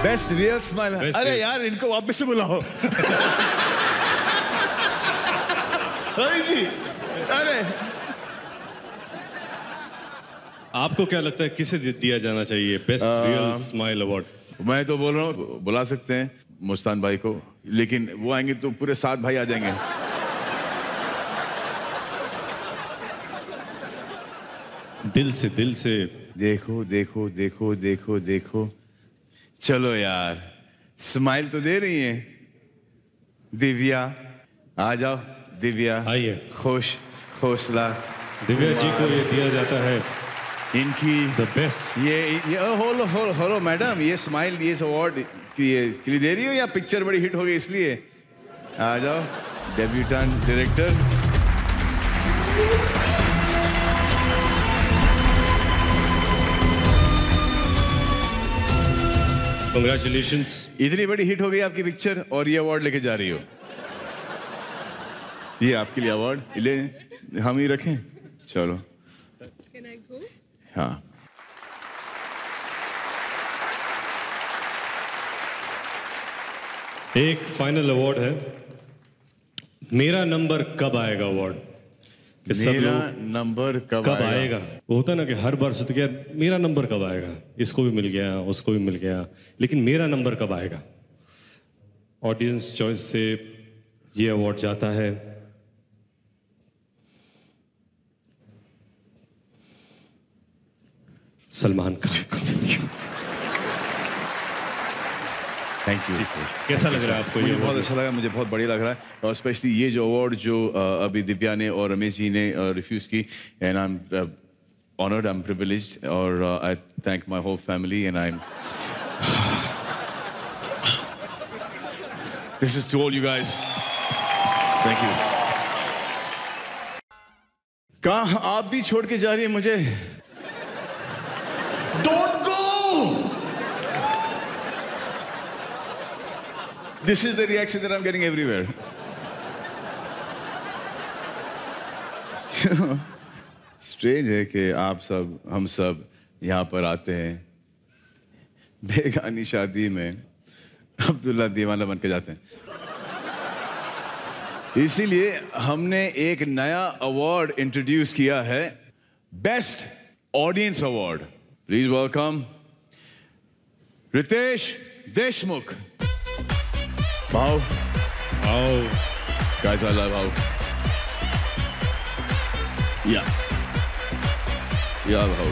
Best real smile. अरे यार इनको वापस से बुलाओ। रवि जी, अरे आपको क्या लगता है किसे दिया जाना चाहिए बेस्ट रियल स्माइल अवार्ड? मैं तो बोल रहा हूँ बुला सकते हैं मुस्तान भाई को, लेकिन वो आएंगे तो पूरे 7 भाई आ जाएंगे। दिल से देखो देखो देखो देखो देखो, चलो यार स्माइल तो दे रही हैं। दिव्या आ जाओ, दिव्या आइए। हौसला। दिव्या जी को ये दिया जाता है इनकी द बेस्ट। ये होलो मैडम, ये स्माइल ये अवार्ड के लिए दे रही हो या पिक्चर बड़ी हिट हो गई इसलिए? आ जाओ डेब्यूटेंट डायरेक्टर। कांग्रेचुलेशंस। इतनी बड़ी हिट हो गई आपकी पिक्चर और ये अवार्ड लेके जा रही हो। ये आपके लिए अवार्ड ले, हम ही रखें। चलो हाँ, एक फाइनल अवार्ड है, मेरा नंबर कब आएगा अवार्ड। मेरा नंबर कब आएगा? होता ना कि हर बार सोचते यार मेरा नंबर कब आएगा, इसको भी मिल गया उसको भी मिल गया, लेकिन मेरा नंबर कब आएगा। ऑडियंस चॉइस से ये अवार्ड जाता है सलमान खान को। Thank you. कैसा लग रहा है आपको? मुझे बहुत अच्छा लगा, मुझे बहुत बढ़िया लग रहा है, और स्पेशली ये जो अवार्ड जो अभी दिव्या ने और रमेश जी ने रिफ्यूज की, and I am honoured, I am privileged, और I thank my whole family and I am this is to all you guys, thank you. कहाँ आप भी छोड़ के जा रही है मुझे? Don't go. This is the reaction that I'm getting everywhere. Strange है कि आप सब, हम सब यहाँ पर आते हैं, बेगानी शादी में अब्दुल्ला दीवाना बन के जाते हैं। इसीलिए हमने एक नया अवार्ड इंट्रोड्यूस किया है, best audience award. Please welcome Ritesh Deshmukh. Wow. Wow. Guys, I love how. Yeah. Yeah, I love how.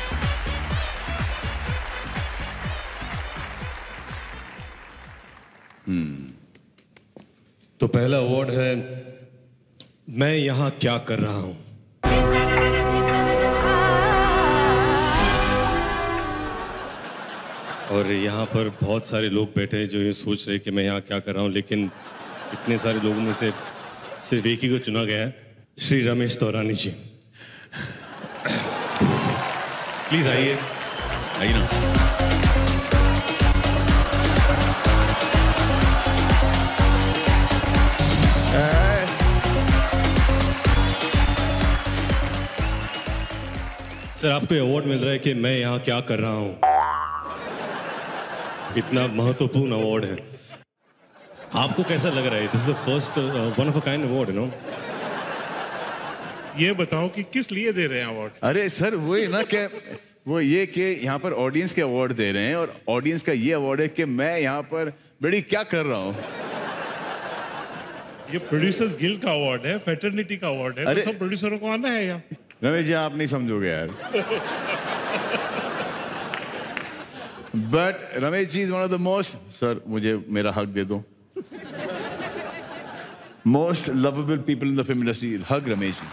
तो पहला अवार्ड है मैं यहाँ क्या कर रहा हूँ। और यहाँ पर बहुत सारे लोग बैठे हैं जो ये सोच रहे हैं कि मैं यहाँ क्या कर रहा हूँ, लेकिन इतने सारे लोगों में से सिर्फ एक ही को चुना गया है, श्री रमेश तौरानी जी। प्लीज आइए, आइए ना। सर आपको अवार्ड मिल रहा है कि मैं यहाँ क्या कर रहा हूँ, इतना महत्वपूर्ण अवार्ड है। आपको कैसा लग रहा है? This is the first one of a kind award, you know. ये बताओ कि किस लिए दे रहे हैं अवार्ड? अरे सर वही ना कि वो ये कि यहाँ पर ऑडियंस के अवार्ड दे रहे हैं, और ऑडियंस का ये अवार्ड है कि मैं यहाँ पर बड़ी क्या कर रहा हूँ। ये प्रोड्यूसर्स गिल्ड का अवार्ड है, फेटर्निटी का अवार्ड है, अरे तो सब प्रोड्यूसरों को आना है यहाँ। रमेश जी आप नहीं समझोगे यार। But Ramesh ji is one of the most, sir मुझे मेरा हक दे दो, most lovable people in the film industry. हक रमेश जी।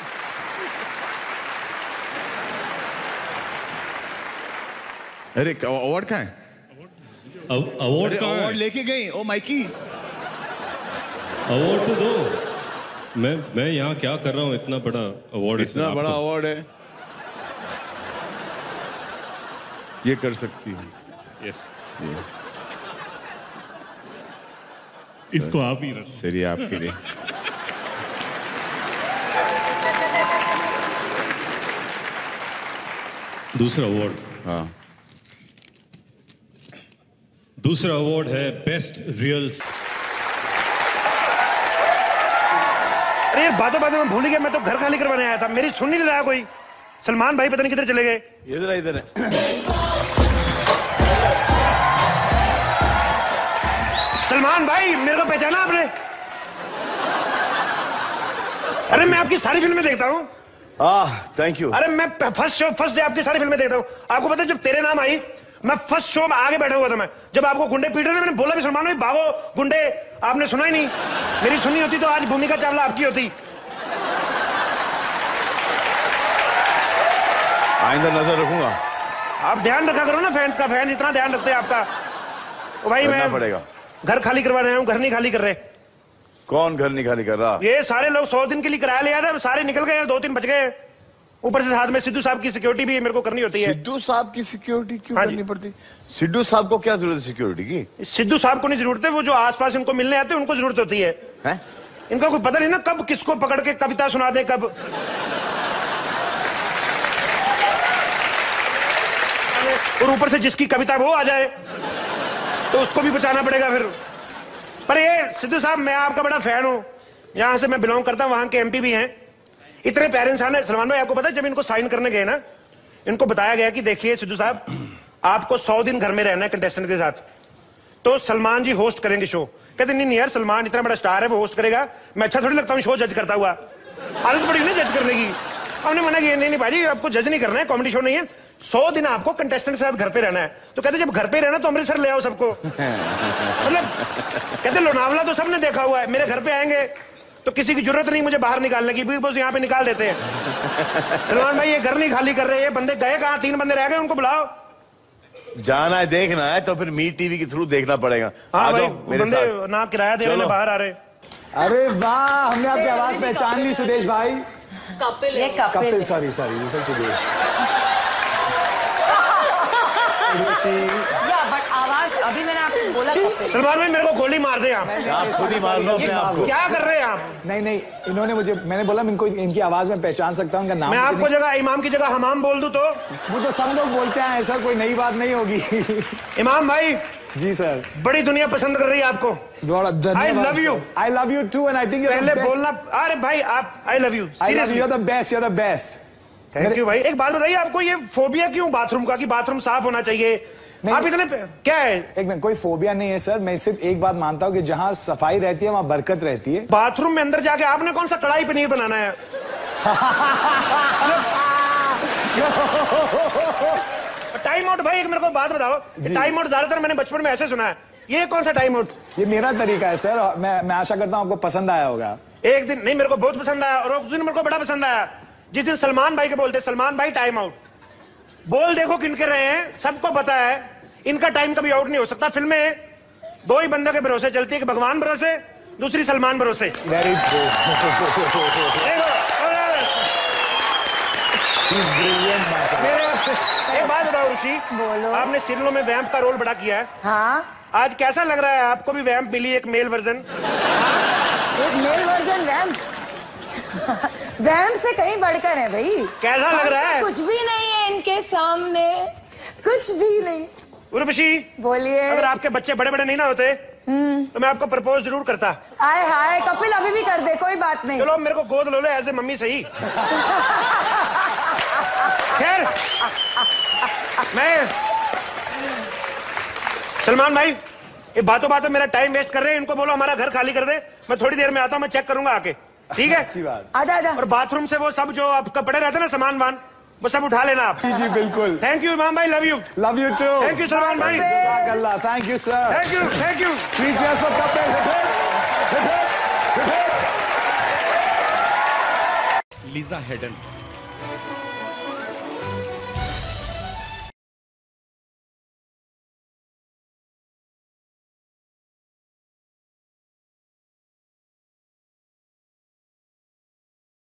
अरे अवार्ड कहाँ है? अवार्ड कहाँ है? अवार्ड लेके गई। ओ माइकी, अवार्ड तो दो। मैं यहाँ क्या कर रहा हूँ, इतना बड़ा अवार्ड, इतना बड़ा अवार्ड है, ये कर सकती हूँ। यस, इसको आप ही रखो। सर ये आपके लिए। दूसरा अवार्ड। हाँ दूसरा अवार्ड है बेस्ट रियल। अरे यार बातों बातों में भूल ही गया, मैं तो घर खाली करवाने आया था, मेरी सुन नहीं रहा कोई। सलमान भाई पता नहीं किधर चले गए। इधर है, इधर है। सलमान भाई मेरे को पहचाना आपने? अरे मैं आपकी सारी फिल्में देखता हूँ। Thank you. अरे मैं फर्स्ट डे आपकी सारी फिल्में देखता हूँ। आपको पता है जब तेरे नाम आई, मैं फर्स्ट शो में आगे बैठा हुआ था। मैं जब आपको गुंडे पीट रहे थे, मैंने बोला भी सलमान भाई भागो गुंडे, आपने सुना ही नहीं। मेरी सुनी होती तो आज भूमिका चावला आपकी होती। आइंदा नजर रखूंगा। आप ध्यान रखा करो ना फैंस का, फैंस इतना ध्यान रखते हैं आपका। तो भाई मैं पड़ेगा। घर खाली करवाने आया हूँ, घर नहीं खाली कर रहे। कौन घर नहीं खाली कर रहा? ये सारे लोग 100 दिन के लिए किराया लिया था, सारे निकल गए, 2-3 बच गए। ऊपर से साथ में सिद्धू साहब की सिक्योरिटी भी मेरे को करनी होती है। सिद्धू साहब की सिक्योरिटी क्यों हाँ करनी पड़ती? सिद्धू साहब को क्या जरूरत है सिक्योरिटी की? सिद्धू साहब को नहीं जरूरत है, वो जो आसपास इनको मिलने आते हैं उनको जरूरत होती है। इनका कोई पता नहीं ना कब किसको पकड़ के कविता सुना दे कब। और ऊपर से जिसकी कविता वो आ जाए तो उसको भी बचाना पड़ेगा फिर। पर ये सिद्धू साहब मैं आपका बड़ा फैन हूं, यहां से मैं बिलोंग करता हूं, वहां के एमपी भी हैं। इतने प्यारे इंसान है। सलमान भाई आपको पता है जब इनको साइन करने गए ना, इनको बताया गया कि देखिए सिद्धू साहब आपको 100 दिन घर में रहना है कंटेस्टेंट के साथ, तो सलमान जी होस्ट करेंगे शो। कहते नहीं यार सलमान इतना बड़ा स्टार है, वो होस्ट करेगा, मैं अच्छा थोड़ी लगता हूँ शो जज करता हुआ, आदत पड़ी ना जज करने की। हमने मना किया नहीं भाई आपको जज नहीं करना है, कॉमेडी शो नहीं है, 100 दिन आपको कंटेस्टेंट के साथ घर पे रहना है। तो कहते जब घर पे रहना तो अमृतसर ले आओ सबको। मतलब कहते लोनावला तो सबने देखा हुआ है, मेरे घर पे आएंगे तो किसी की जरूरत नहीं मुझे बाहर निकालने की, बिग बॉस यहाँ पे निकाल देते हैं। सलमान भाई ये घर नहीं खाली कर रहे, ये बंदे गए कहाँ? 3 बंदे रह गए, उनको बुलाओ। जाना है देखना है तो फिर मीट टीवी के थ्रू देखना पड़ेगा। हाँ भाई बंदे ना किराया दे रहे बाहर आ रहे। अरे वाह, हमने आपकी आवाज पहचान ली सुदेश भाई। कपिल सॉरी सुदेश। बट आवाज अभी मैंने आपको बोला कपिल। सलमान भाई मेरे को गोली मार दे आप खुद ही मार लो अपने आप को। क्या कर रहे हैं आप? नहीं इन्होंने मैंने बोला इनको इनकी आवाज में पहचान सकता हूँ, इनका नाम। मैं आपको जगह इमाम की जगह हमाम बोल दूं तो? वो तो सब लोग बोलते हैं, ऐसा कोई नई बात नहीं होगी। इमाम भाई जी सर। बड़ी दुनिया पसंद कर रही है आपको। I love you. I love you too and I think पहले बोलना। अरे भाई आप I love you. Seriously you are the best. Thank you भाई। एक बात बताइए आपको ये फोबिया क्यों बाथरूम का, कि बाथरूम साफ होना चाहिए? आप इतने क्या है? एक मिनट, कोई फोबिया नहीं है सर, मैं सिर्फ एक बात मानता हूँ कि जहाँ सफाई रहती है वहाँ बरकत रहती है। बाथरूम में अंदर जाके आपने कौन सा कढ़ाई पनीर बनाना है? टाइम आउट भाई, एक मेरे को बात बताओ, टाइम आउट ज्यादातर मैंने बचपन में ऐसे सुना है, ये कौन सा टाइम आउट? ये मेरा तरीका है सर, मैं आशा करता हूँ आपको पसंद आया होगा। एक दिन नहीं मेरे को बहुत पसंद आया, और उस दिन मेरे को बड़ा पसंद आया जिस दिन सलमान भाई के बोलते सलमान भाई टाइम आउट। बोल देखो किनके रहे हैं, सबको पता है इनका टाइम कभी आउट नहीं हो सकता। फिल्में 2 ही बंदों के भरोसे चलती है, कि भगवान भरोसे, दूसरी सलमान भरोसे। Very true. एक बात बताओ ऋषि, बोलो। आपने सीरियलों में वैम्प का रोल बड़ा किया है। हाँ आज कैसा लग रहा है आपको भी वैम्प मिली, एक मेल वर्जन? एक मेल वर्जन वैम्प। वैम्प से कहीं बढ़कर है भाई। कैसा लग रहा है? कुछ भी नहीं है इनके सामने, कुछ भी नहीं। उर्वशी बोलिए। अगर आपके बच्चे बड़े बड़े नहीं ना होते तो मैं आपको प्रपोज जरूर करता। हाय हाय कपिल अभी भी कर दे, कोई बात नहीं। चलो मेरे को गोद लो एज ए मम्मी सही। खैर मैं सलमान भाई ये बातों बातों मेरा टाइम वेस्ट कर रहे हैं, इनको बोलो हमारा घर खाली कर दे, मैं थोड़ी देर में आता हूँ, मैं चेक करूंगा आके, ठीक है? अच्छी बात। आजा और बाथरूम से वो सब जो आप कपड़े रहते हैं ना सामान वान, वो सब उठा लेना आप। जी बिल्कुल। थैंक यू इमाम भाई, love you. Love you too. Thank you Salman भाई। Allah, thank you sir. Thank you thank you. 3 cheers for Kapil. Lisa Hayden